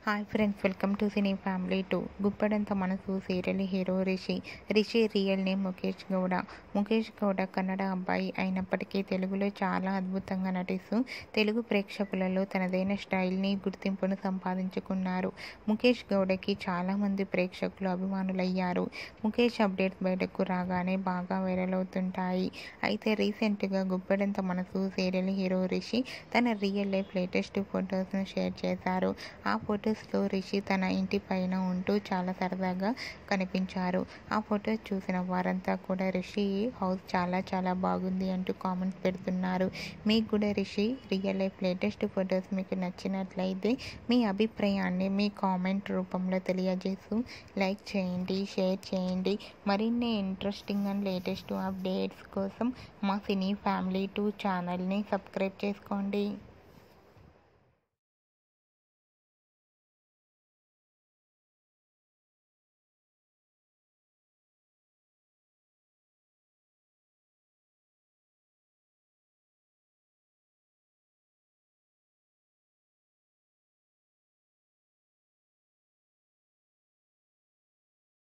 Hi friends, welcome to cine family 2. గుప్పడంత మనసు serial hero Rishi real name Mukesh Gowda Kannada అబ్బాయి అయినప్పటికీ తెలుగులో చాలా అద్భుతంగా నటిస్తూ తెలుగు ప్రేక్షకులలో తనదైన స్టైల్ని, గుర్తింపును సంపాదించుకున్నారు. ముఖేష్ గౌడకి చాలామంది ప్రేక్షకులు అభిమానులయ్యారు. ముఖేష్ అప్డేట్స్ బయటకు రాగానే బాగా వైరల్ అవుతుంటాయి. అయితే రీసెంట్గా గుప్పడంత మనసు సీరియల్ హీరో రిషి తన రియల్ లైఫ్ లేటెస్ట్ ఫొటోస్ను షేర్ చేశారు. ఆ ఫొటోస్లో రిషి తన ఇంటి పైన ఉంటూ చాలా సరదాగా కనిపించారు. ఆ ఫొటోస్ చూసిన వారంతా కూడా రిషి హౌస్ చాలా బాగుంది అంటూ కామెంట్స్ పెడుతున్నారు. మీకు కూడా Rishi real life latest photos మీకు నచ్చినట్లయితే మీ అభిప్రాయాన్ని మీ కామెంట్ రూపంలో తెలియజేస్తూ లైక్ చేయండి, షేర్ చేయండి. మరిన్ని ఇంట్రెస్టింగ్ అండ్ లేటెస్ట్ అప్డేట్స్ కోసం మా సినీ ఫ్యామిలీ 2 ఛానల్ని సబ్స్క్రైబ్ చేసుకోండి.